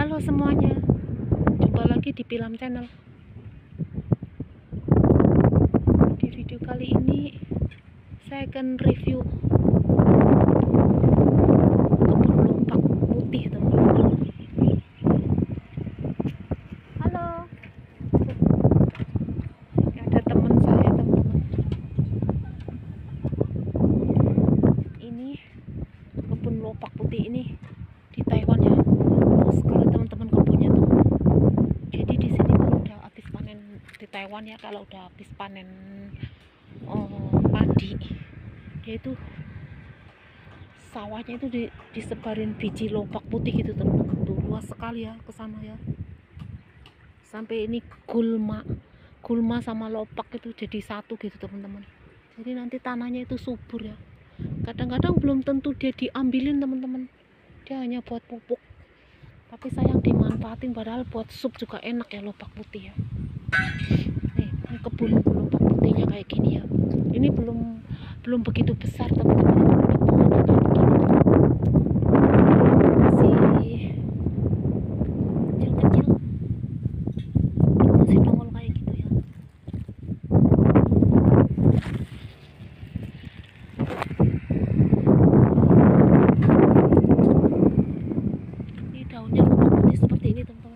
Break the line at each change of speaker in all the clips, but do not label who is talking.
Halo semuanya, jumpa lagi di Pilam Channel. Di video kali ini saya akan review kebun lompak putih, teman-teman. Halo, ada teman saya, teman-teman. Ini kebun lompak putih ini di Taiwan ya. Luas sekali teman-teman kebunnya tuh. Jadi di sini kalau udah habis panen di Taiwan ya, kalau udah habis panen padi, dia itu sawahnya itu disebarin biji lompak putih gitu teman-teman. Tuh luas sekali ya ke sana ya. Sampai ini gulma sama lompak itu jadi satu gitu teman-teman. Jadi nanti tanahnya itu subur ya. Kadang-kadang belum tentu dia diambilin teman-teman. Dia hanya buat pupuk. Tapi sayang dimanfaatin, padahal buat sup juga enak ya lompak putih ya. Nih, ini kebun lompak putihnya kayak gini ya. Ini belum begitu besar teman-teman. Masih kecil-kecil. Masih nongol kayak gitu ya. Ini daunnya lompak putih seperti ini teman-teman.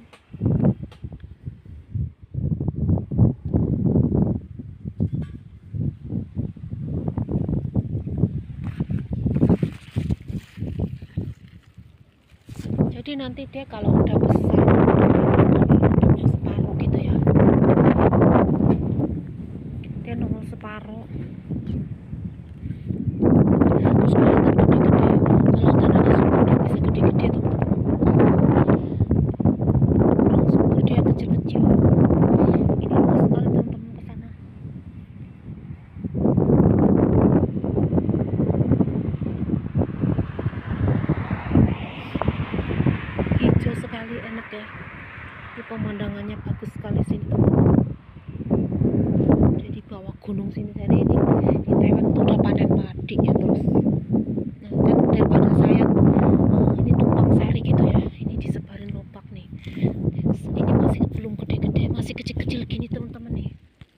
Jadi nanti dia kalau udah besar nongolnya separuh gitu ya. Dia nongol separuh. Terus kelihatan gede-gede. Kalau tanahnya subur dia bisa gede-gede teman-teman. Kurang subur dia kecil-kecil. Ini luas sekali teman-teman ke sana. Hijau sekali, enak ya. Ini pemandangannya bagus sekali sini teman-teman. Jadi bawah gunung sini, dari ini di Taiwan tuh udah panen padi ya terus. Nah kan daripada saya ini tumpang sari gitu ya, ini disebarin lompak nih. Ini masih belum gede-gede, masih kecil-kecil gini teman-teman nih.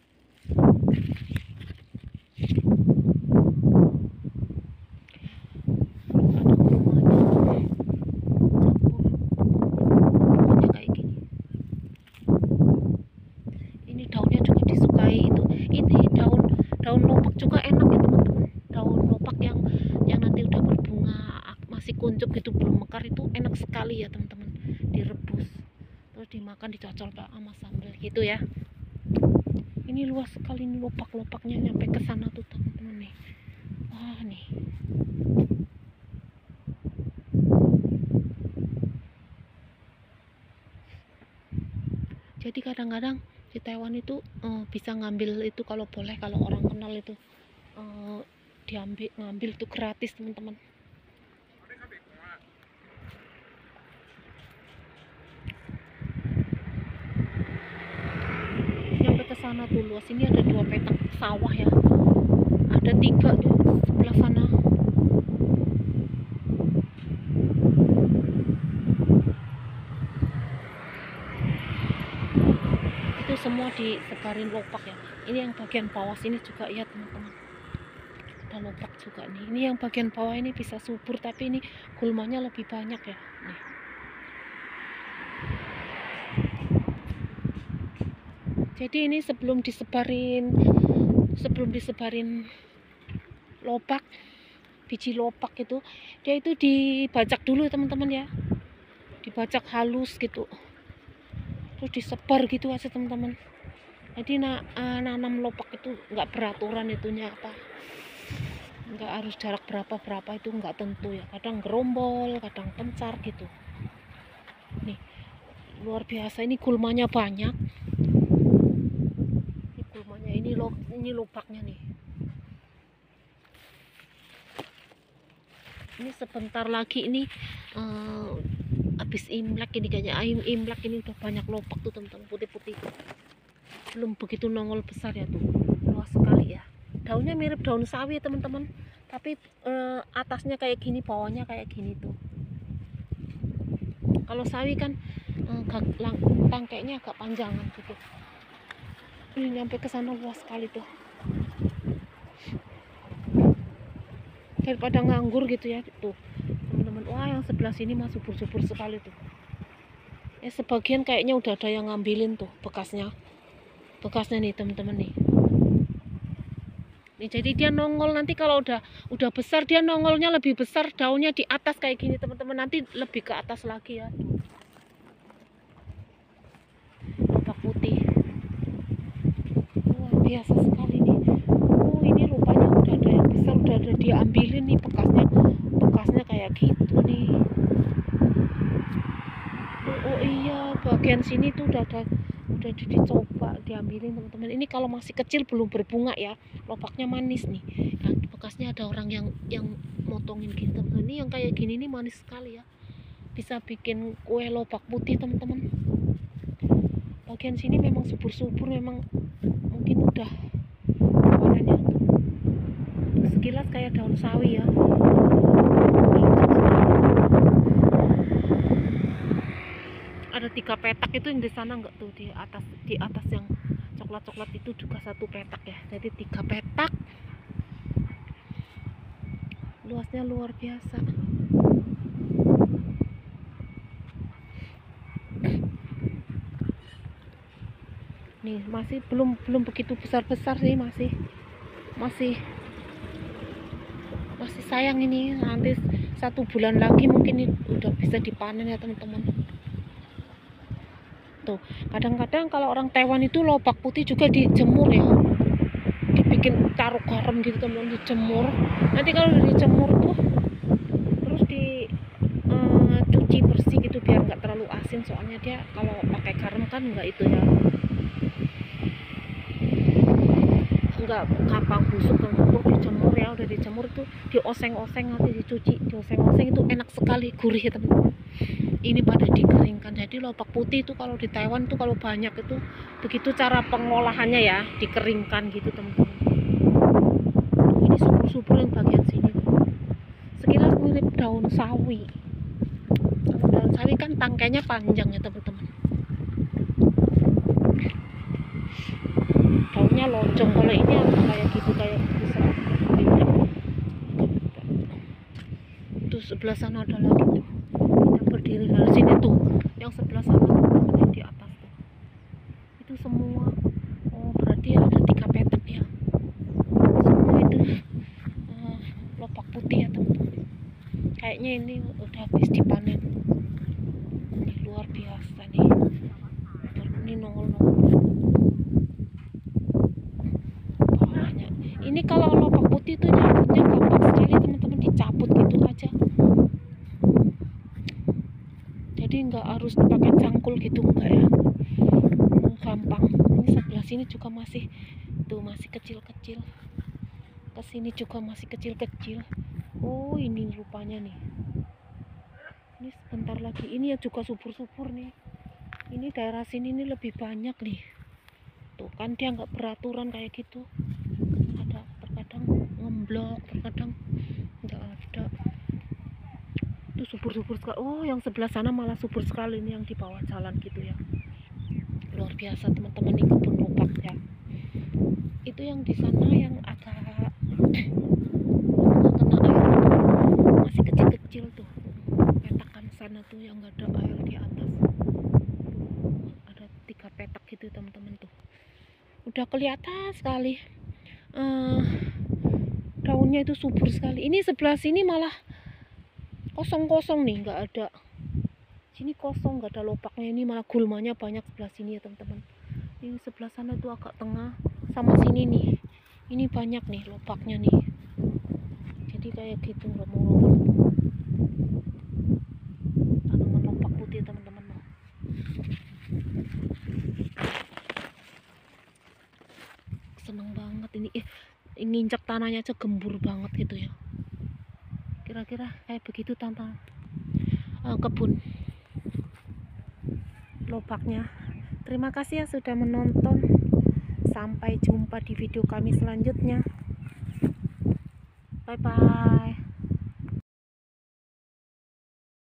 Daunnya juga disukai itu. Ini daun lompak juga enak ya teman-teman. Daun lompak yang nanti udah berbunga masih kuncup gitu, belum mekar, itu enak sekali ya teman-teman. Direbus terus dimakan, dicocol sama sambal gitu ya. Ini luas sekali nih lompak-lompaknya nyampe ke sana tuh teman-teman nih. Wah nih. Jadi kadang-kadang di Taiwan itu bisa ngambil itu kalau boleh, kalau orang kenal itu ngambil itu gratis teman-teman. Sampai ke sana tuh luas. Ini ada 2 petak sawah ya. Ada 3 tuh sebelah sana. Itu semua disebarin lompak ya. Ini yang bagian bawah sini juga ya teman-teman, ada lompak juga nih. Ini yang bagian bawah ini bisa subur, tapi ini gulmanya lebih banyak ya nih. Jadi ini sebelum disebarin lompak, biji lompak itu, dia itu dibajak dulu teman-teman ya, dibajak halus gitu, terus disebar gitu aja teman-teman. Jadi nanam lompak itu nggak beraturan itunya apa, nggak harus jarak berapa itu nggak tentu ya. Kadang gerombol, kadang pencar gitu. Nih luar biasa, ini gulmanya banyak. Ini gulmanya, ini lompaknya nih. Ini sebentar lagi ini habis Imlek ini kayaknya. Imlek ini udah banyak lompak tuh teman-teman, putih-putih. Belum begitu nongol besar ya tuh, luas sekali ya. Daunnya mirip daun sawi ya teman-teman, tapi atasnya kayak gini, bawahnya kayak gini tuh. Kalau sawi kan tangkainya agak panjangan gitu. Ini nyampe ke sana luas sekali tuh. Daripada nganggur gitu ya tuh teman-teman. Wah, yang sebelah sini mah subur-subur sekali tuh. Sebagian kayaknya udah ada yang ngambilin tuh bekasnya nih teman-teman nih. Jadi dia nongol nanti kalau udah besar, dia nongolnya lebih besar, daunnya di atas kayak gini teman-teman, nanti lebih ke atas lagi ya. Lobak putih luar biasa sekali nih. Oh, ini rupanya udah ada yang besar, udah ada diambilin nih bekasnya kayak gitu nih. Oh iya, bagian sini tuh udah dicoba diambilin teman-teman. Ini kalau masih kecil belum berbunga ya, lobaknya manis nih. Nah, bekasnya ada orang yang motongin gitu teman-teman. Ini yang kayak gini nih manis sekali ya, bisa bikin kue lobak putih teman-teman. Bagian sini memang subur-subur, memang mungkin udah warnanya sekilas kayak daun sawi ya. Ada 3 petak itu yang di sana enggak tuh, di atas yang coklat itu juga 1 petak ya, jadi 3 petak. Luasnya luar biasa. Nih masih belum begitu besar sih, masih sayang ini. Nanti 1 bulan lagi mungkin ini udah bisa dipanen ya teman-teman. Tuh, kadang-kadang kalau orang Taiwan itu lobak putih juga dijemur ya, dibikin taruh garam gitu teman-teman, dijemur. Nanti kalau udah dijemur tuh terus cuci bersih gitu biar nggak terlalu asin, soalnya dia kalau pakai garam kan nggak itu ya, nggak gampang busuk. Untuk dijemur ya, udah dijemur tuh dioseng-oseng, nanti dicuci, dioseng-oseng, itu enak sekali, gurih ya teman-teman. Ini pada dikeringkan. Jadi lobak putih itu kalau di Taiwan tuh kalau banyak itu begitu cara pengolahannya ya, dikeringkan gitu teman-teman. Ini subur-subur yang bagian sini, sekilas mirip daun sawi. Daun sawi kan tangkainya panjang ya teman-teman, daunnya lonjong. Kalau ini kayak gitu, kayak bisa beda. Tuh sebelah sana ada lagi tuh yang berdiri dari sini tuh, yang sebelah sana yang di atas tuh, itu semua. Oh, berarti ada 3 petak ya, semua itu lobak putih ya teman-teman. Kayaknya ini udah habis dipanen. Ini luar biasa nih, ini nongol-nongol banyak. Ini kalau lobak putih tuh nyabutnya gampang sekali teman-teman, dicabut gitu aja, jadi nggak harus pakai cangkul gitu, enggak ya, gampang. Ini sebelah sini juga masih kecil-kecil, kesini juga masih kecil-kecil. Oh, ini rupanya nih, ini sebentar lagi ini ya juga subur-subur nih. Ini daerah sini ini lebih banyak nih, tuh kan dia nggak beraturan kayak gitu, ada terkadang ngemblok, terkadang nggak ada. Itu subur-subur sekali. Oh, yang sebelah sana malah subur sekali nih, yang di bawah jalan gitu ya. Luar biasa teman-teman, ini kebun lobak ya. Itu yang di sana yang agak kena air, masih kecil-kecil tuh, petakan sana tuh yang nggak ada air di atas. Ada 3 petak gitu teman-teman tuh, udah kelihatan sekali. Daunnya itu subur sekali. Ini sebelah sini malah kosong-kosong nih, nggak ada. Sini kosong, nggak ada lobaknya. Ini malah gulmanya banyak sebelah sini ya teman-teman. Ini sebelah sana tuh agak tengah, sama sini nih, ini banyak nih lobaknya nih, jadi kayak gitu rombong-rombong tanaman lobak putih teman-teman. Seneng banget ini, nginjak tanahnya aja gembur banget gitu ya. Kira-kira kayak begitu tanpa kebun lobaknya. Terima kasih ya sudah menonton. Sampai jumpa di video kami selanjutnya. Bye bye.